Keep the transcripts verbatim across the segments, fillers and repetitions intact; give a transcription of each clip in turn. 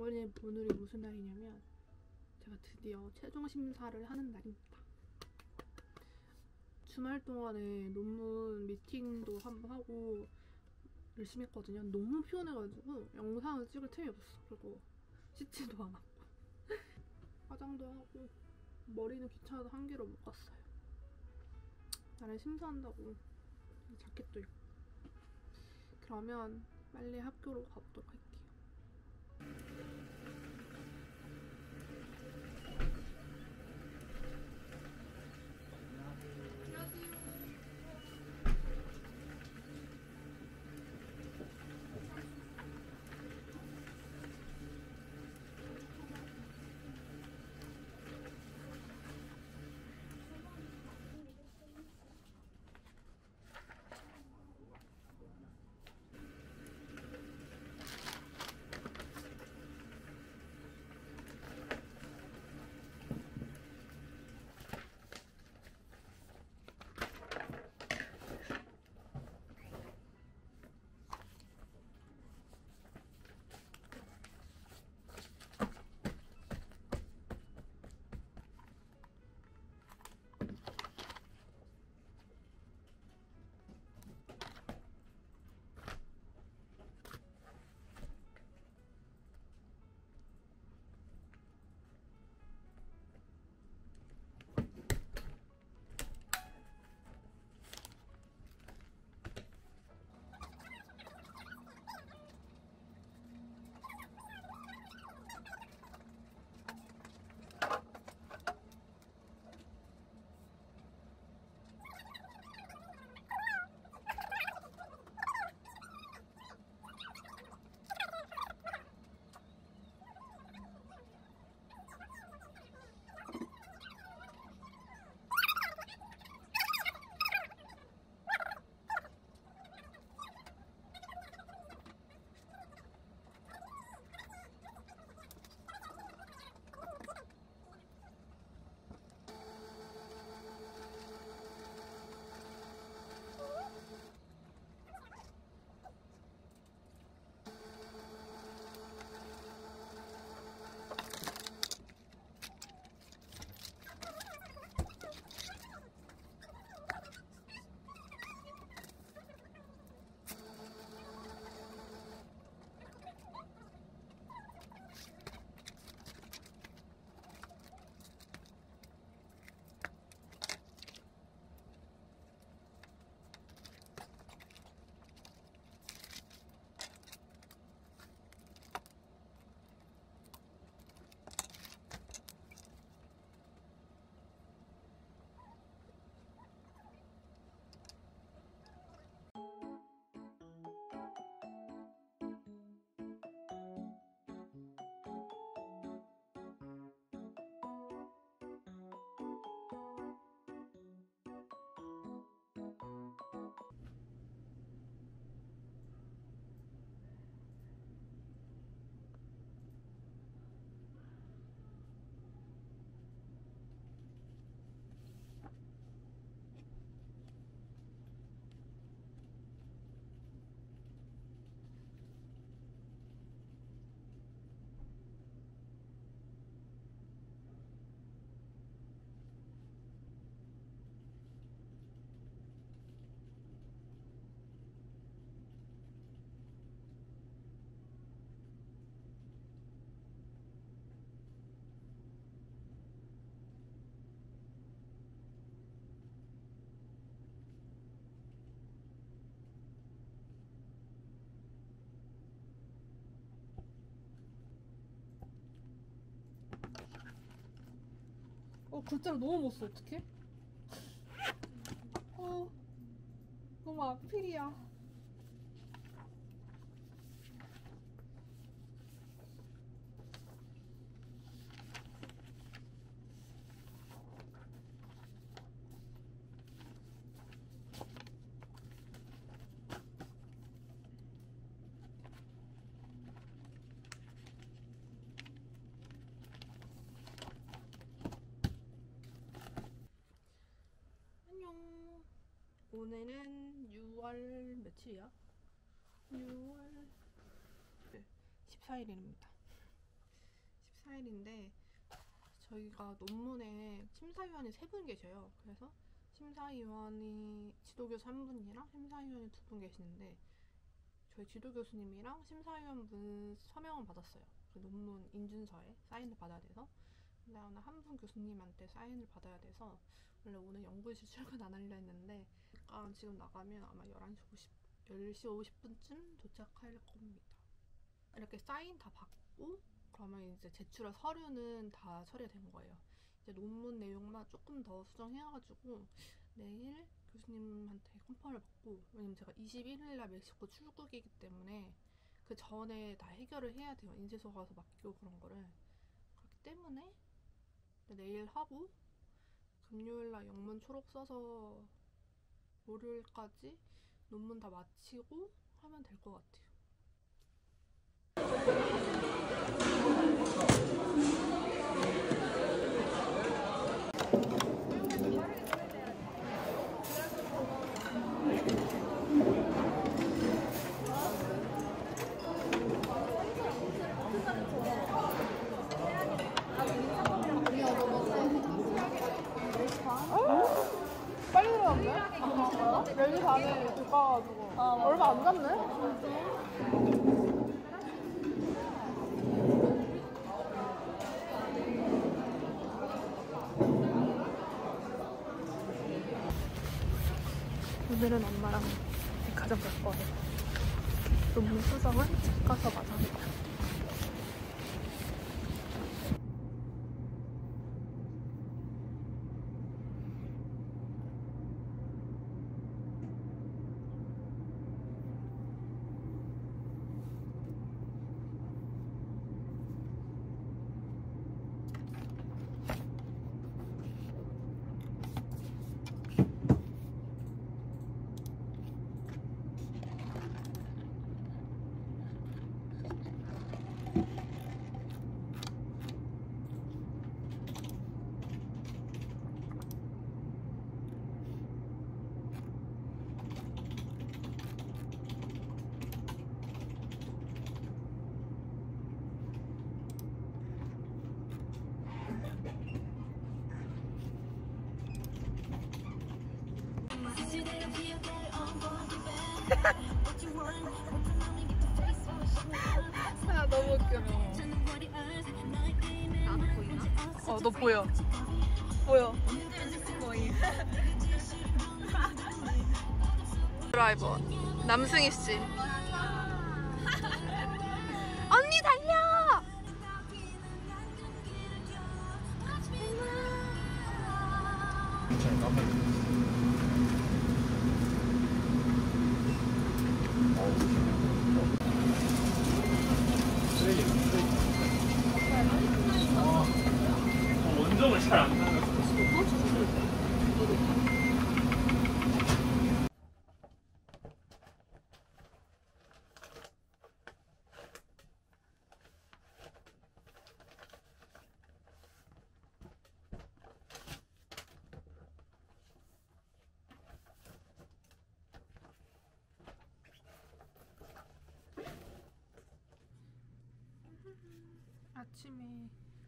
오늘, 오늘이 무슨 날이냐면 제가 드디어 최종 심사를 하는 날입니다. 주말 동안에 논문 미팅도 한번 하고 열심히 했거든요. 너무 피곤해가지고 영상을 찍을 틈이 없었어. 그리고 씻지도 않았고 화장도 하고 머리는 귀찮아서 한 개로 못 갔어요. 나를 심사한다고 자켓도 입고. 그러면 빨리 학교로 가보도록 할게요. 어, 글자를 너무 못 써. 어떡해? 어, 너무 악필이야. 안녕. 오늘은 유월 며칠이야? 유월 십사 일입니다. 스타일인데 저희가 논문에 심사위원이 세 분 계셔요. 그래서 심사위원이 지도교수 한 분이랑 심사위원이 두 분 계시는데 저희 지도교수님이랑 심사위원분 서명을 받았어요. 그 논문 인준서에 사인을 받아야 돼서. 근데 오늘 한 분 교수님한테 사인을 받아야 돼서 원래 오늘 연구실 출근 안 하려 했는데 아, 지금 나가면 아마 열한 시 오십, 열 시 오십 분쯤 도착할 겁니다. 이렇게 사인 다 받고 그러면 이제 제출할 서류는 다 처리된 거예요. 이제 논문 내용만 조금 더 수정해가지고 내일 교수님한테 컨펌을 받고, 왜냐면 제가 이십일 일날 멕시코 출국이기 때문에 그 전에 다 해결을 해야 돼요. 인쇄소 가서 맡기고 그런 거를. 그렇기 때문에 내일 하고 금요일날 영문 초록 써서 월요일까지 논문 다 마치고 하면 될 것 같아요. 빨리 들어갔네? 열 시 반에 들어가가지고 아, 얼마 안 갔네? 오늘은 엄마랑 백화점 갈 거예요. 논문 수정은 집 가서 마저 합니다. 아, 너무 웃겨. 나도 보이나? 어, 너 보여. 보여. 드라이버 남승희 씨. 언니 달려! 원정을 잘 안 가는 거. 아침에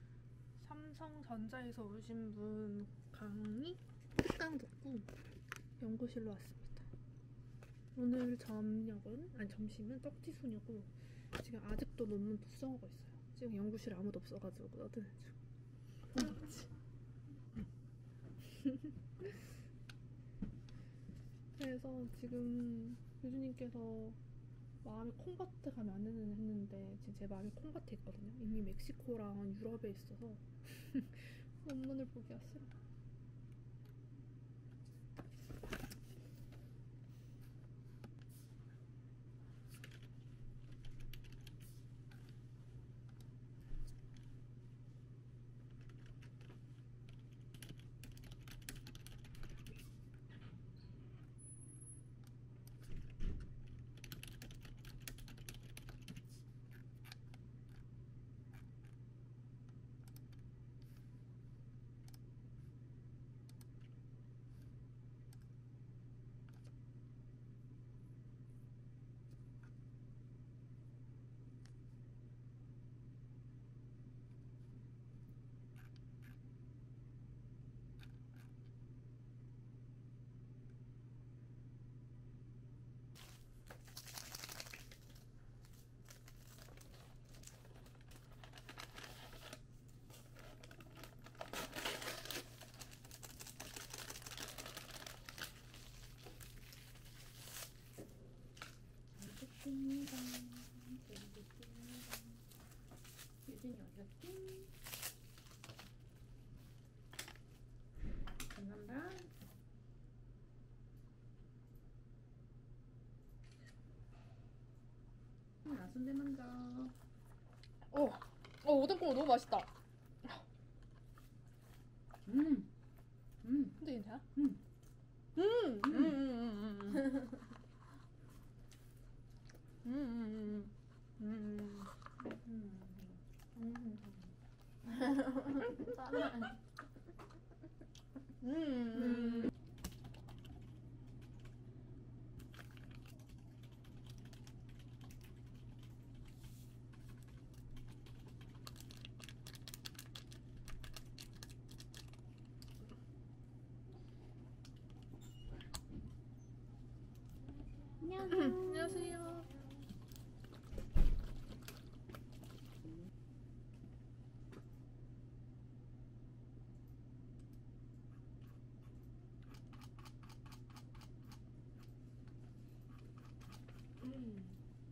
삼성전자에서 오신 분 강의 딱 듣고 연구실로 왔습니다. 오늘 저녁은, 아니 점심은 떡지순이고 지금 아직도 논문 수정하고 있어요. 지금 연구실에 아무도 없어가지고 떠드는 중. 그렇지. 그래서 지금 교수님께서 마음이 콩밭에 가면 안 되는 했는데 지금 제 마음이 콩밭에 있거든요. 이미 멕시코랑 유럽에 있어서 논문을 보기가 싫어. 줍니다. 재료 줍니다. 유진이 어디갔지? 감사합니다. 아, 순대 먼저. 어, 어 오뎅국물 너무 맛있다. 음, 음, 근데 괜찮아? 음. 음, 음, 음, 음, 음, 음, 음, 음, 음, 음, 음. 안녕하세요. 음.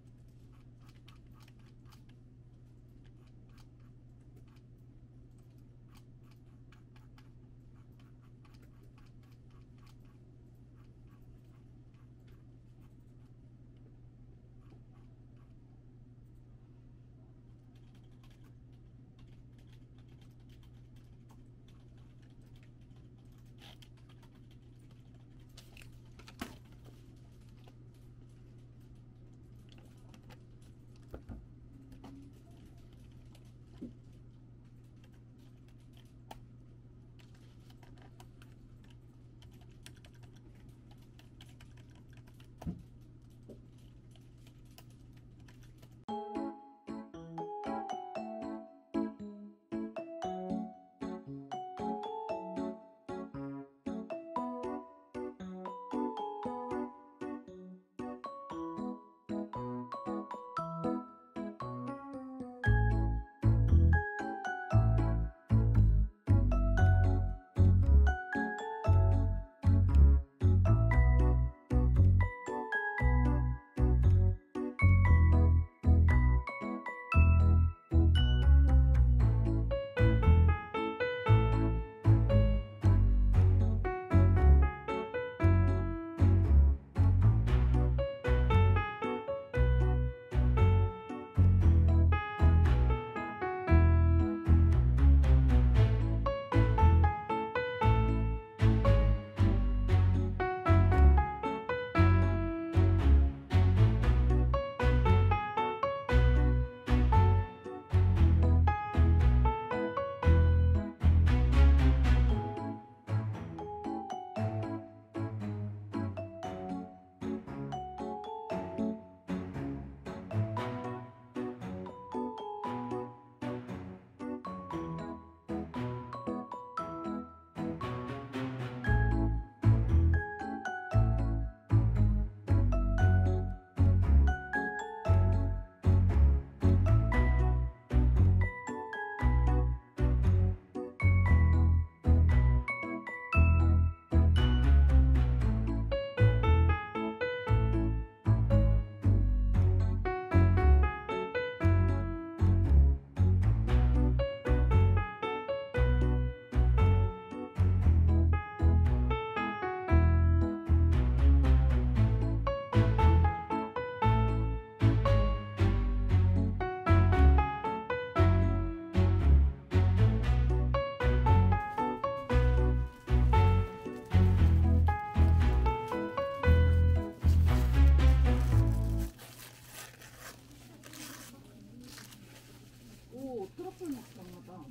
오, 트러플 맛있나 봐.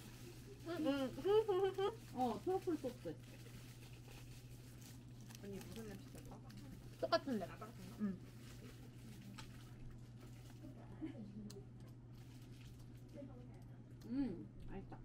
음, 음. 어, 트러플 소스. 언니 무슨 냄새 날까? 똑같은데. 응. 음, 맛있다.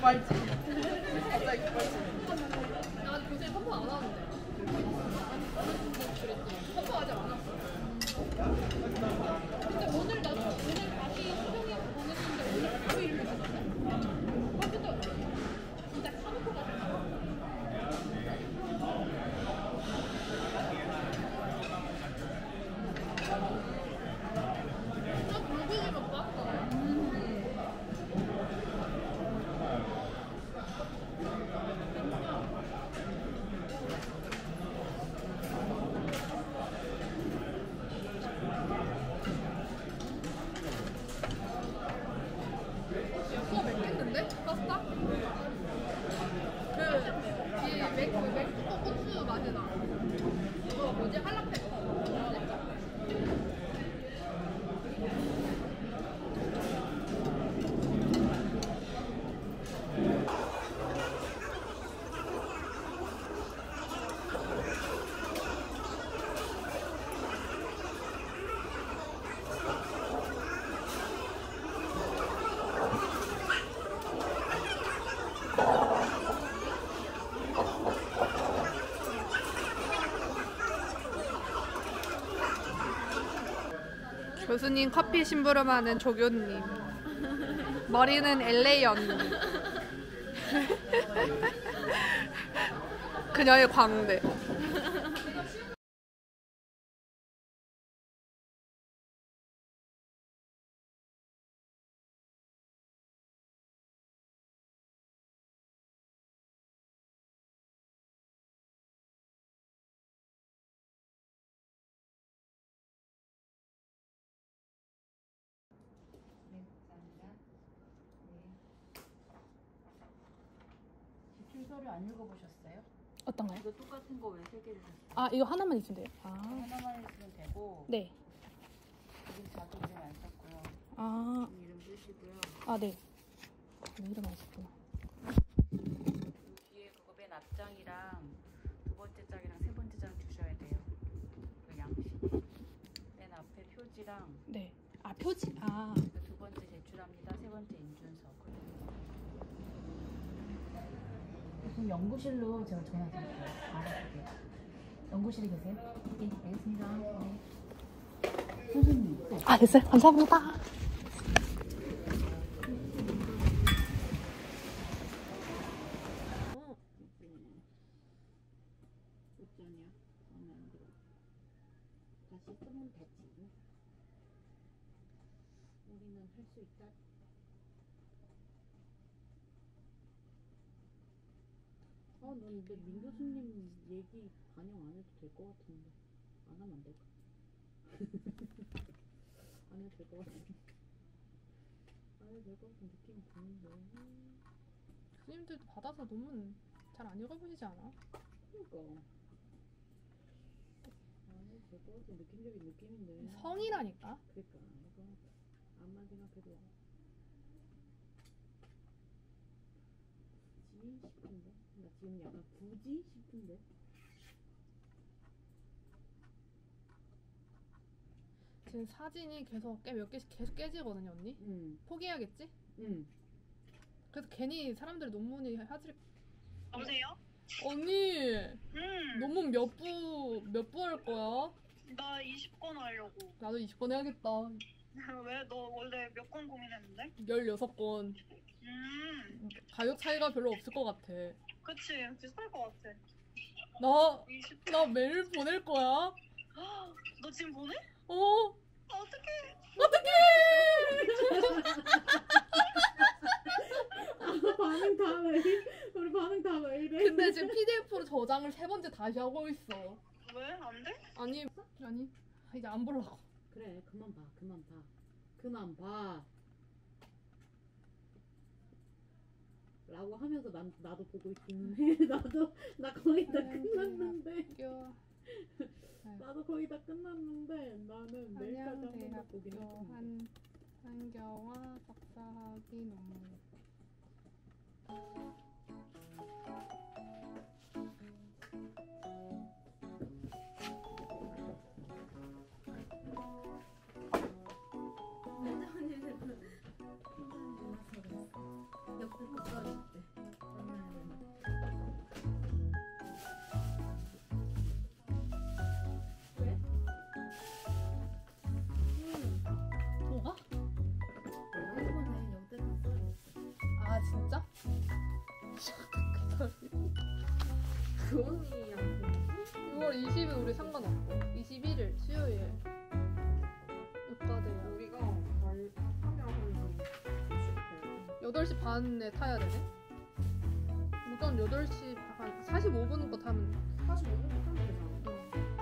급발진. 갑자기 급발진. 나 아직 교수님 펌프 안 하는데. 펌프하지 않았어. 근데 오늘 나 오늘 다시 수정이 보냈는데 오늘 바로 이렇게 됐어. 컴퓨터 진짜 사놓고 갔어. 진짜 불고기만 봤어. 수업 맵겠는데? 파스타? 그, 이 맥, 그 멕시코 고추 맛이 나. 그거 뭐지? 할라페노. 교수님 커피 심부름하는 조교님. 머리는 엘에이 언니. 그녀의 광대. 지출서류 안 읽어보셨어요? 어떤가요? 이거 똑같은 거 왜 세 개를 샀어요? 아, 이거 하나만 있으면 돼요? 아, 하나만 있으면 되고 네. 이름 자기 이름 안 썼고요. 아, 이 이름 쓰시고요. 아, 네. 네, 이름 안 썼구나. 그 뒤에 그거 맨 앞장이랑 두 번째 장이랑 세 번째 장 주셔야 돼요. 그 양식. 맨 앞에 표지랑 네. 아, 표지? 아. 그 두 번째 제출합니다. 세 번째 인준서. 그럼 연구실로 제가 전화 드릴게요. 알아볼게요. 연구실에 계세요? 네, 알겠습니다. 네. 선생님. 또. 아, 됐어요. 감사합니다. 어쩌냐? 마음에 안 들어. 다시 쓰면 되지. 우리는 할 수 있다. 아, 난 근데 민 교수님 얘기 반영 안 해도 될 것 같은데. 안 하면 안 될까? 안 해도 될 것 같은데. 안 해도 될 것 같은 느낌이 드는데. 교수님들도 받아서 논문 잘 안 읽어보시지 않아? 그니까. 안 해도 될 것 같은 느낌적인 느낌인데. 성이라니까? 그니까. 이거 암만 생각해도. 굳이 싶은데? 나 지금 약간 굳이 싶은데? 지금 사진이 계속 깨, 몇 개씩 계속 깨지거든요, 언니? 응. 포기해야겠지? 응. 그래서 괜히 사람들이 논문이 하질. 여보세요? 언니! 응. 논문 몇 부, 몇 부 할 거야? 나 이십 건 하려고. 나도 이십 건 해야겠다. 왜? 너 원래 몇 건 고민했는데? 열여섯 건. 음. 가격 차이가 별로 없을 것 같아. 그치. 비쌀 것 같아. 나, 이십. 나 메일 보낼 거야? 너 지금 보내? 어? 아, 어떡해. 반응 다 왜? 우리 반응 다 왜 이래? 근데 지금 피디에프로 저장을 세 번째 다시 하고 있어. 왜? 안 돼? 아니, 아니. 이제 안 보려고. 그래, 그만 봐, 그만 봐, 그만 봐. 라고 하면서 난 나도 보고 있기는 해. 나도 나 거의 다 끝났는데. 나도 거의 다 끝났는데 나는 내일까지 한 번 더 보긴 한양대학교 했거든. 한 한경화 박사학위 논문. 옆에 못 가겠대. 주원이랑 유월 이십일 우리 상관없고 이십일 일 수요일 육가대요. 우리가 말 하면 여덟 시 반에 타야 되네? 오전 여덟 시 한 사십오 분 거 타면 사십오 분 타면 되잖아. 응.